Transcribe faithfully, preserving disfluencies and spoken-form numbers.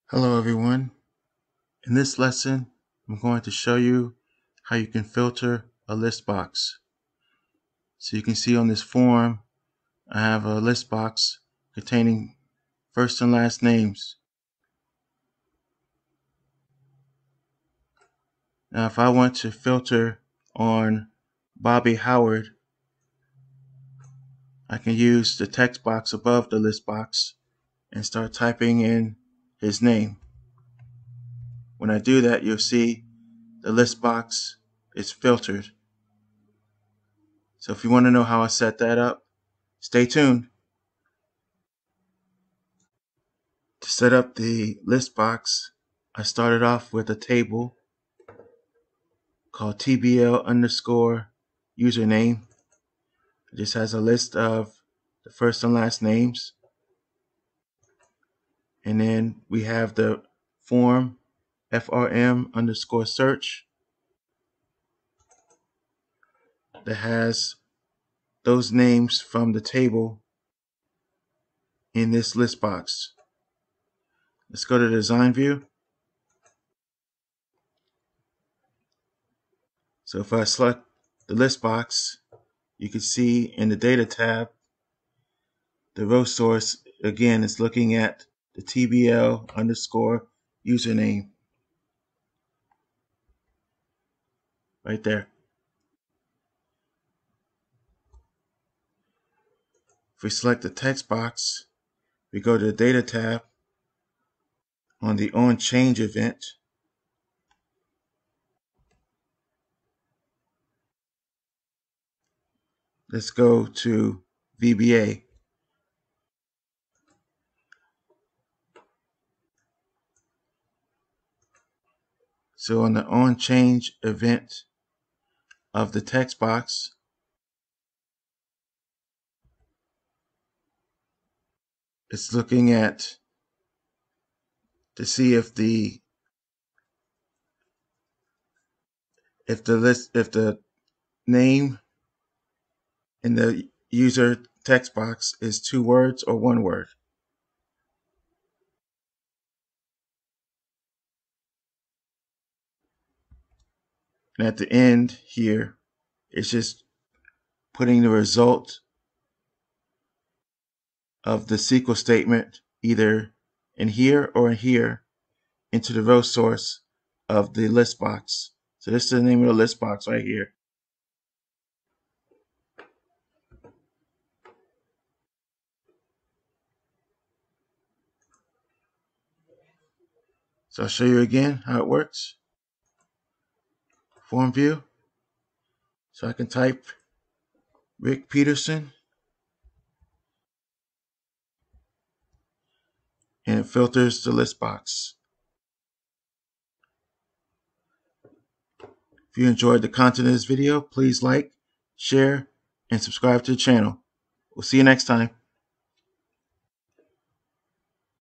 Hello everyone. In this lesson, I'm going to show you how you can filter a list box. So you can see on this form, I have a list box containing first and last names. Now if I want to filter on Bobby Howard, I can use the text box above the list box and start typing in his name. When I do that, you'll see the list box is filtered. So if you want to know how I set that up, stay tuned. To set up the list box, I started off with a table called T B L underscore username. It just has a list of the first and last names. And then we have the form F R M underscore search that has those names from the table in this list box. Let's go to the design view. So if I select the list box, you can see in the data tab, the row source again is looking at the T B L underscore username right there. If we select the text box, we go to the data tab on the on change event. Let's go to V B A. So on the on change event of the text box, it's looking at to see if the if the list if the name in the user text box is two words or one word. And at the end here, it's just putting the result of the S Q L statement either in here or in here into the row source of the list box. So this is the name of the list box right here. So I'll show you again how it works. Form view. So I can type Rick Peterson and it filters the list box. If you enjoyed the content of this video, please like, share, and subscribe to the channel. We'll see you next time.